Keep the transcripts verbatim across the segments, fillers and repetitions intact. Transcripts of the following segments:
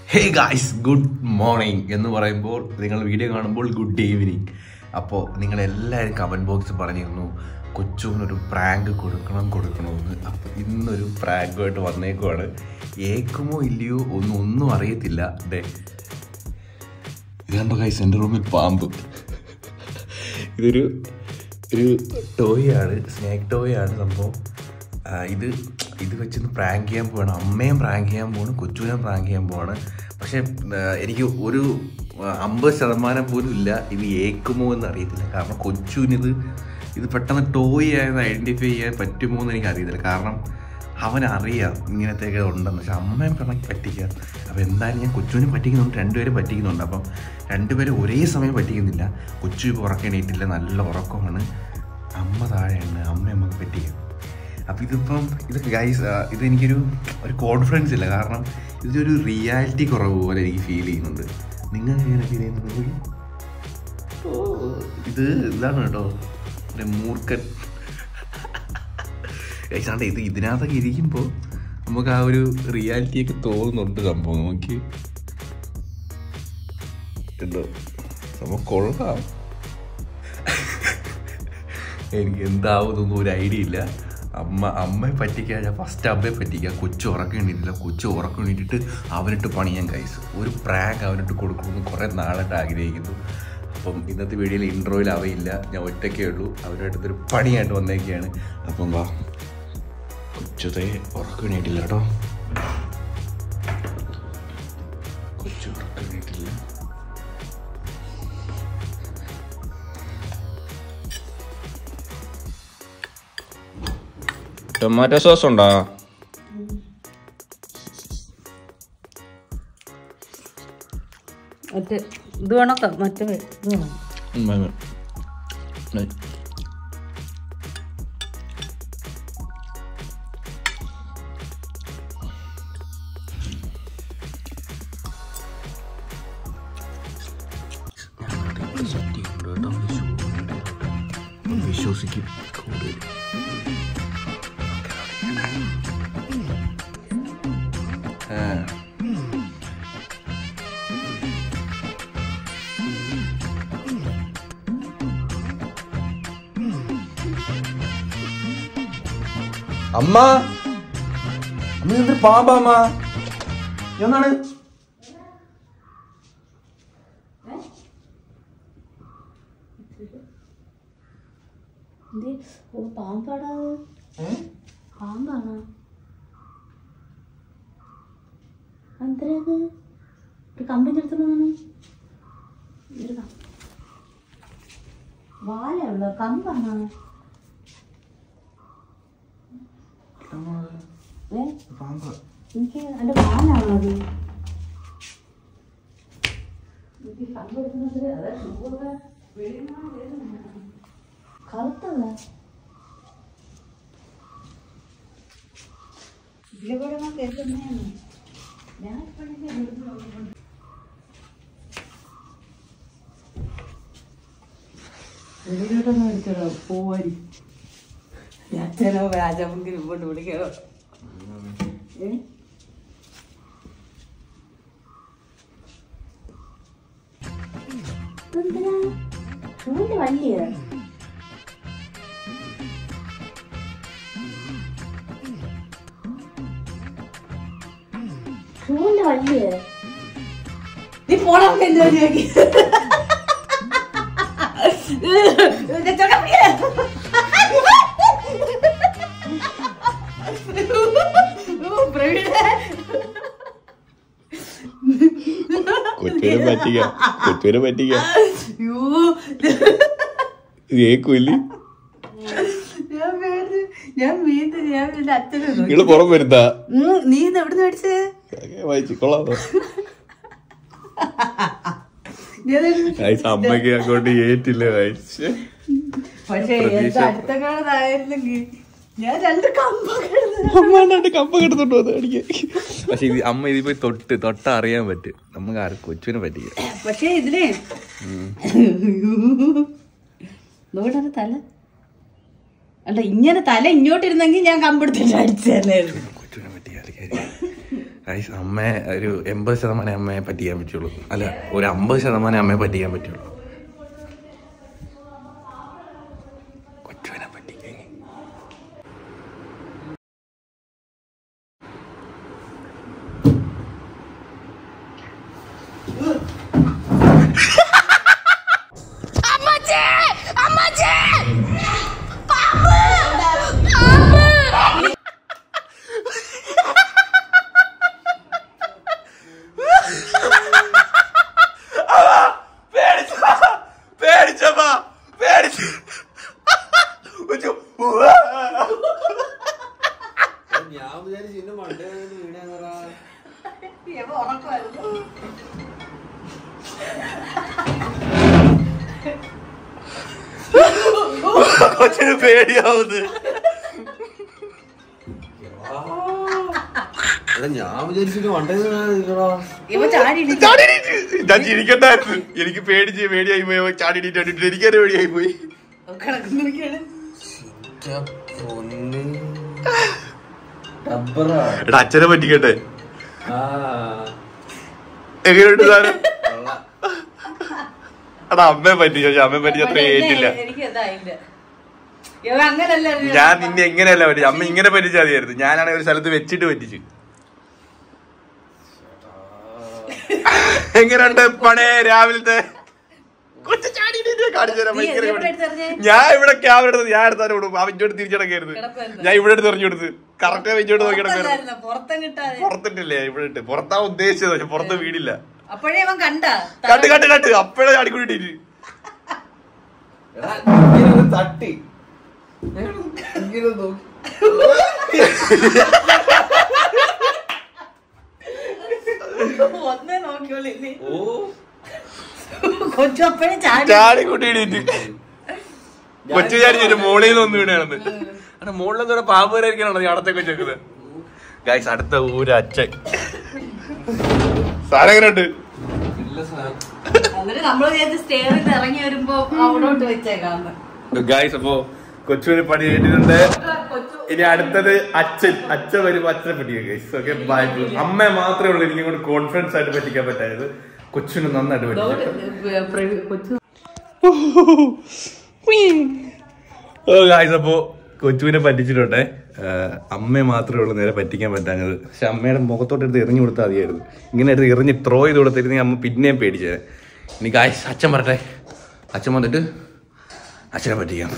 Hey guys, good morning എന്ന് പറയുമ്പോൾ നിങ്ങൾ വീഡിയോ കാണുമ്പോൾ ഗുഡ് ഈവനിങ്. അപ്പോൾ നിങ്ങളെല്ലാവരും കമൻറ്റ് ബോക്സിൽ പറഞ്ഞിരുന്നു കൊച്ചുവിനൊരു പ്രാങ്ക് കൊടുക്കണം കൊടുക്കണമെന്ന്. അപ്പോൾ ഇന്നൊരു പ്രാങ്കുമായിട്ട് വന്നേക്കുവാണ്. ഏക്കുമോ ഇല്ലയോ ഒന്നും ഒന്നും അറിയത്തില്ല. ഡേ ഇത് കണ്ടോ ഗായ്സ്, എൻ്റെ റൂമിൽ പാമ്പ്. ഇതൊരു ഒരു ടോയാണ്, സ്നേക്ക് ടോയാണ് സംഭവം. ഇത് ഇത് വെച്ചൊന്ന് പ്രാങ്ക് ചെയ്യാൻ പോവാണ്. അമ്മയും പ്രാങ്ക് ചെയ്യാൻ പോവാണ്, കൊച്ചുവിനെ പ്രാങ്ക് ചെയ്യാൻ പോവാണ്. പക്ഷേ എനിക്ക് ഒരു അമ്പത് ശതമാനം പോലും ഇല്ല ഇത് ഏക്കുമോ എന്ന് അറിയത്തില്ല. കാരണം കൊച്ചുവിനിത് ഇത് പെട്ടെന്ന് ടോയ് ആയെന്ന് ഐഡൻറ്റിഫൈ ചെയ്യാൻ പറ്റുമോ എന്ന് എനിക്ക് അറിയത്തില്ല. കാരണം അവനറിയാം ഇങ്ങനത്തെയൊക്കെ ഉണ്ടെന്ന്. പക്ഷെ അമ്മയും പറഞ്ഞ് പറ്റിക്കാം. അപ്പോൾ എന്തായാലും ഞാൻ കൊച്ചുവിനെ പറ്റിക്കുന്നുണ്ട്, രണ്ടുപേരും പറ്റിക്കുന്നുണ്ട്. അപ്പം രണ്ടുപേരും ഒരേ സമയം പറ്റിക്കുന്നില്ല. കൊച്ചു ഇപ്പോൾ ഉറക്കണീട്ടില്ല, നല്ല ഉറക്കമാണ്. അമ്മ താഴെയാണ്, അമ്മ നമുക്ക് പറ്റിക്കാം. അപ്പോൾ ഇതിപ്പം ഇത് ഗൈസ് ഇതെനിക്കൊരു ഒരു കോൺഫിഡൻസ് ഇല്ല. കാരണം ഇതൊരു റിയാലിറ്റി കുറവ് പോലെ എനിക്ക് ഫീൽ ചെയ്യുന്നുണ്ട്. നിങ്ങൾ എങ്ങനെ ഫീൽ ചെയ്യുന്നത്? ഓ ഇത് ഇതാണ് കേട്ടോ മൂർഖൻ ഗൈസാണ്ട്. ഇത് ഇതിനകത്തൊക്കെ ഇരിക്കുമ്പോൾ നമുക്ക് ആ ഒരു റിയാലിറ്റിയൊക്കെ തോന്നുന്നുണ്ട് സംഭവം. നോക്കി എന്തോ സംഭവം കൊള്ളാം. എനിക്ക് എന്താവുന്നൊന്നും ഒരു ഐഡിയ ഇല്ല. അമ്മ അമ്മയെ പറ്റിക്കാൻ ഞാൻ ഫസ്റ്റ് അമ്മയെ പറ്റിക്കുക. കൊച്ചു ഉറക്കേണ്ടിയിട്ടില്ല. കൊച്ചു ഉറക്കേണ്ടിയിട്ട് അവനിട്ട് പണിയാൻ ഗൈസ്. ഒരു പ്രാങ്ക് അവനിട്ട് കൊടുക്കണമെന്ന് കുറേ നാളായിട്ട് ആഗ്രഹിക്കുന്നു. അപ്പം ഇന്നത്തെ വീഡിയോയിൽ ഇൻട്രോയിൽ അവയില്ല, ഞാൻ ഒറ്റയ്ക്കേ ഉള്ളൂ. അവരുമായിട്ടൊരു പണിയായിട്ട് വന്നേക്കുകയാണ്. അപ്പം വാ, കൊച്ചതേ ഉറക്കേണ്ടിയിട്ടില്ല കേട്ടോ. കൊച്ചു ഉറക്കേണ്ടിയിട്ടില്ല. ടൊമാറ്റോ സോസ് ഉണ്ടോ? ഇത് വേണോ? മറ്റേ ഇത് വേണം. വിശ്വസിക്കും. അമ്മ അമ്മ എന്തൊരു പാമ്പാ അമ്മ? എന്നാണ് പാമ്പാടാ? പാമ്പാണോ? എന്തരത്? ഒരു കമ്പിൻ്റെ അടുത്തുള്ളതാണ്. വാലുള്ള കമ്പാണോ? എനിക്ക് എൻ്റെ വാലാണോ അത്? കമ്പെടുക്കുന്നത് അതെ ഷൂവൊക്കെ കറുത്തല്ല. ഇതിലൂടെ കേൾക്കുന്നതാണ് ഞാൻ വെളിയിലോട്ടൊന്നും എടുക്കണോ? പോവാരി ഞാനോ രാജാമുങ്കിൽ ഇങ്ങോട്ട് വിളിക്കണോ? എന്തിനാ ഷൂവിന്റെ വണ്ടിയാ? ഷൂവിന്റെ വണ്ടിയാ? നീ പോണോ എന്താ ചോദിക്ക? കൊച്ചുവിനെ പറ്റിക്കാം, കൊച്ചുവിനെ പറ്റിക്കാം. കേക്കൂല്ലേ? ഞാൻ വീട്ടിൽ ഞാൻ എന്റെ അച്ഛനെ നിങ്ങള് പുറം വരുത്താ. നീ ഇത് എവിടുന്ന് മേടിച്ചേ? വായിച്ചു കൊള്ളാമോ? അമ്മക്ക് അങ്ങോട്ട് ഏറ്റില്ല. പക്ഷേ അടുത്ത കാലത്തായിരുന്നെങ്കിൽ ഞാൻ രണ്ട് കമ്പ കിടത്തോണ്ട് വന്നു അടിക്കാൻ. പക്ഷെ ഇത് അമ്മ ഇതിൽ പോയി തൊട്ട് തൊട്ട അറിയാൻ പറ്റും നമുക്ക് ആരും കൊച്ചുവിനെ പറ്റില്ല. പക്ഷേ ഇതിലേ നോക്കട്ടെ തല അല്ല ഇങ്ങനെ തല ഇങ്ങോട്ടിരുന്നെങ്കിൽ ഞാൻ കമ്പെടുത്തിട്ട് അടിച്ചല്ലായിരുന്നു. കൊച്ചുവിനെ പറ്റിയ ഗൈസ് അമ്മയെ ഒരു എൺപത് ശതമാനം അമ്മയെ പറ്റിക്കാൻ പറ്റുള്ളൂ. അല്ല, ഒരു അമ്പത് ശതമാനം അമ്മയെ പറ്റിക്കാൻ പറ്റുള്ളൂ. കൊച്ചുവിനെ പറ്റിക്കാൻ കൊച്ചിന് പേടിയാവുന്നത്. ഞാൻ വിചാരിച്ചിട്ട് വണ്ടേ ചിരിക്കണ്ടായിരുന്നു. എനിക്ക് പേടിച്ച് പേടിയായി പോയി. ചാടിയിട്ട് എനിക്കൊരു പേടിയായി പോയി. എടാ അച്ഛനെ പറ്റിക്കട്ടെ. എങ്ങനെയുണ്ട് സാധനം? എടാ അമ്മയെ പറ്റി ചോദിച്ചാ അമ്മയെ പറ്റി അത്ര ഏറ്റില്ല. ഞാൻ നിന്നെ എങ്ങനെയല്ല പറ്റിച്ചു. അമ്മ ഇങ്ങനെ പറ്റിച്ചാൽ മതിയായിരുന്നു. ഞാനാണെങ്കിൽ ഒരു സ്ഥലത്ത് വെച്ചിട്ട് പറ്റിച്ചു. എങ്ങനെയുണ്ട് പണേ രാവിലത്തെ? ഞാൻ ഇവിടെ ക്യാമറ എടുത്തത് ഞാൻ എടുത്താലും വിടും. അവൻ ഇങ്ങോട്ട് തിരിച്ചടക്കരുത്. ഞാൻ ഇവിടെ എടുത്ത് എറിഞ്ഞു കൊടുത്ത് കറക്റ്റ് ഇങ്ങോട്ട് നോക്കിടക്കായിരുന്നു. പുറത്തിട്ടില്ലേ? ഇവിടെ ഇട്ട് പുറത്താ ഉദ്ദേശിച്ചത്. പക്ഷെ പുറത്ത് വീടില്ല. കട്ട് കട്ട് കട്ട് അപ്പഴേ ചാടിക്കൂട്ടിട്ട് തട്ടി ചാടി കൂട്ടിയിട്ട് കൊച്ചു ചാടി മോളിൽ നിന്ന് ഒന്ന് വീണാണെന്ന്. അവിടെ മോളിലെന്തോ പാമ്പ് വരായിരിക്കണോ അടത്തൊക്കെ വെച്ചേക്കുന്നത്. ഗൈസ് അടുത്ത ഊര് അച്ഛൻ സാധനം എങ്ങനെയുണ്ട്? ഗൈസ് അപ്പോ കൊച്ചുവിന് പണി കേട്ടിട്ടുണ്ട്. ഇനി അടുത്തത് അച്ഛൻ അച്ഛൻ വരുമ്പോ അച്ഛനെ പറ്റിക്കുക ഗൈസ്. Okay bye. അമ്മയെ മാത്രമേ ഉള്ളൂ എനിക്കും കൂടെ കോൺഫിഡൻസ് ആയിട്ട് പറ്റിക്കാൻ പറ്റായത്. കൊച്ചുവിന് നന്നായിട്ട് പറ്റിച്ചു. ഗൈസ് അപ്പോ കൊച്ചുവിനെ പറ്റിച്ചിട്ടുണ്ടേ. അമ്മയെ മാത്രമേ ഉള്ളൂ നേരെ പറ്റിക്കാൻ പറ്റാഞ്ഞത്. പക്ഷെ അമ്മയുടെ മുഖത്തോട്ടെടുത്ത് എറിഞ്ഞു കൊടുത്താൽ മതിയായിരുന്നു. ഇങ്ങനെ എടുത്ത് എറിഞ്ഞ് ത്രോ ചെയ്ത് കൊടുത്തിരുന്നെങ്കിൽ അമ്മ പിന്നെയും പേടിച്ചേ. ഇനി ഗൈസ് അച്ഛൻ പറട്ടെ. അച്ഛൻ വന്നിട്ട് അച്ഛനെ പറ്റിക്കാം.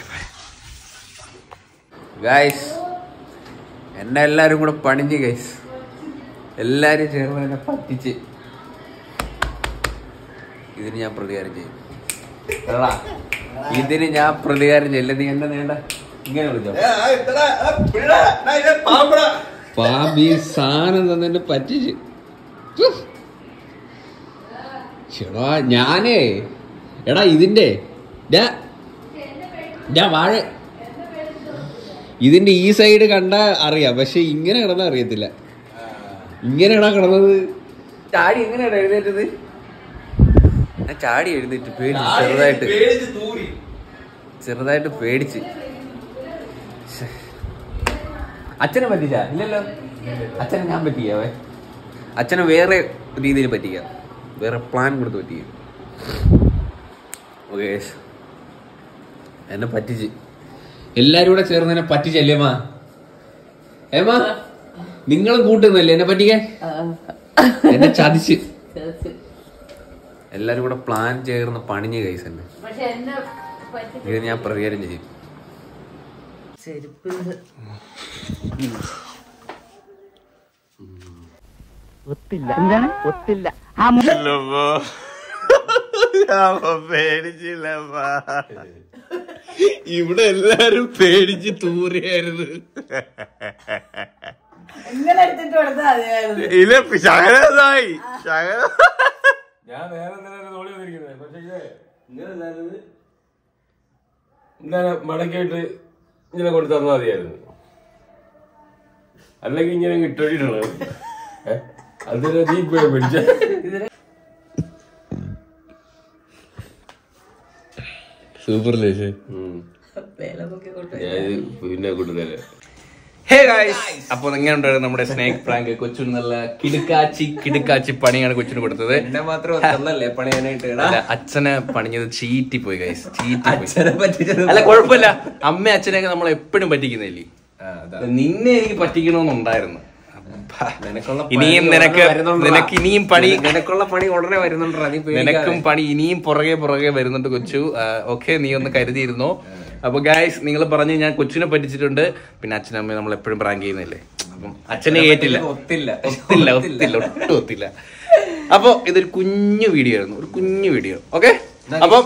ഗൈസ് എന്നെ എല്ലാരും കൂടെ പണിഞ്ഞ് ഗൈസ് എല്ലാരും ചേർന്ന് എന്നെ പറ്റിച്ച്. ഇതിന് ഞാൻ പ്രതികാരം ചെയ്യും. ഇതിന് ഞാൻ പ്രതികാരം ചെയ്യില്ല. നീ എന്നെ നേണ്ട ഇങ്ങനെ വിളിച്ചോ. പാമ്പി സാധനം തന്നെ പറ്റിച്ച്. ചേടാ ഞാനേ എടാ ഇതിന്റെ ഞാൻ വാഴ ഇതിന്റെ ഈ സൈഡ് കണ്ട അറിയാം. പക്ഷെ ഇങ്ങനെ കിടന്ന അറിയത്തില്ല. ഇങ്ങനെയാണോ കിടന്നത്? ചാടി എങ്ങനെയാണോ എഴുന്നേറ്റത്? ഞാൻ ചാടി എഴുന്നേറ്റ് പേടിച്ച് ചെറുതായിട്ട് ചെറുതായിട്ട് പേടിച്ച്. അച്ഛനെ പറ്റിച്ച ഇല്ലല്ലോ. അച്ഛനെ ഞാൻ പറ്റിക്കാവേ. അച്ഛനെ വേറെ രീതിയിൽ പറ്റിക്കാം. വേറെ പ്ലാൻ കൊടുത്ത് പറ്റിക്കാം. ഓക്കെ എന്നെ പറ്റിച്ച് എല്ലാരും കൂടെ ചേർന്ന് എന്നെ പറ്റിച്ചല്ലേ മാ? ഏമാ നിങ്ങളും കൂട്ടുന്നല്ലേ എന്നെ പറ്റിക്കാൻ? എന്നെ ചതിച്ച് എല്ലാരും കൂടെ പ്ലാൻ ചേർന്ന് പണിഞ്ഞ് കൈസ് എന്നെ. ഇത് ഞാൻ പ്രതികാരം ചെയ്യും. പേടിച്ചില്ലപ്പാ. ഇവിടെ എല്ലാരും പേടിച്ച് തൂറിയായിരുന്നു. ഇല്ല ശകലതായി ശകല ഞാൻ നേരെ തോളി വന്നിരിക്കുന്നത്. പക്ഷെ ഇങ്ങനെ ഇങ്ങനെ മടക്കിയിട്ട് ഇങ്ങനെ കൊണ്ട് തന്നാൽ മതിയായിരുന്നു. അല്ലെങ്കിൽ ഇങ്ങനെ ഇട്ടോടിയിട്ടുള്ളത് അതിനെ നീ പോയി പിടിച്ച സൂപ്പർ ലേശേ. പിന്നെ കൂട്ടുന്നല്ലേ. ഹേ ഗൈസ്, അപ്പൊ എങ്ങനെയുണ്ടായിരുന്നു നമ്മുടെ സ്നേക് പ്രാങ്ക്? കൊച്ചു നല്ല കിടുക്കാച്ചി കിടുക്കാച്ചി പണിയാണ് കൊച്ചിന് കൊടുത്തത്. എന്നെ മാത്രം പണിയാനായിട്ട് അച്ഛനെ പണിഞ്ഞത് ചീറ്റി പോയി ഗൈസ്, ചീറ്റി പോയി. അല്ല കുഴപ്പമില്ല, അമ്മ അച്ഛനെയൊക്കെ നമ്മൾ എപ്പോഴും പറ്റിക്കുന്നില്ലേ, നിന്നെ എനിക്ക് പറ്റിക്കണമെന്നുണ്ടായിരുന്നു. ഇനിയും നിനക്ക് നിനക്ക് ഇനിയും പണി നിനക്കുള്ള പണി ഉടനെ വരുന്നുണ്ടോ? നിനക്കും പണി ഇനിയും പുറകെ പുറകെ വരുന്നുണ്ട് കൊച്ചു. ഓക്കെ, നീ ഒന്ന് കരുതിയിരുന്നോ. അപ്പൊ ഗായ്സ്, നിങ്ങൾ പറഞ്ഞ് ഞാൻ കൊച്ചിനെ പറ്റിച്ചിട്ടുണ്ട്, പിന്നെ അച്ഛനമ്മയെ നമ്മൾ എപ്പോഴും പ്രാങ്ക് ചെയ്യുന്നില്ലേ, അപ്പം അച്ഛനെ കേട്ടില്ല, ഒത്തില്ല ഒത്തില്ല ഒത്തില്ല ഒട്ടും ഒത്തില്ല. അപ്പൊ ഇതൊരു കുഞ്ഞു വീഡിയോ ആയിരുന്നു, ഒരു കുഞ്ഞു വീഡിയോ. ഓക്കെ, അപ്പം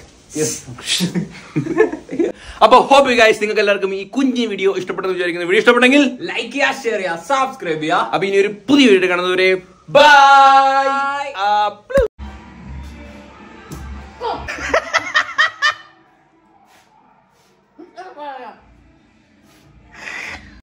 അപ്പൊ ഹോപ്പ് ഗൈസ് നിങ്ങൾക്ക് എല്ലാവർക്കും ഈ കുഞ്ഞു വീഡിയോ ഇഷ്ടപ്പെട്ടെന്ന് വിചാരിക്കുന്നു. വീഡിയോ ഇഷ്ടപ്പെട്ടെങ്കിൽ ലൈക്ക് ചെയ്യുക, ഷെയർ ചെയ്യുക, സബ്സ്ക്രൈബ് ചെയ്യുക. അപ്പൊ ഇനി ഒരു പുതിയ വീഡിയോ കാണുന്നവരെ ബൈ. Bye.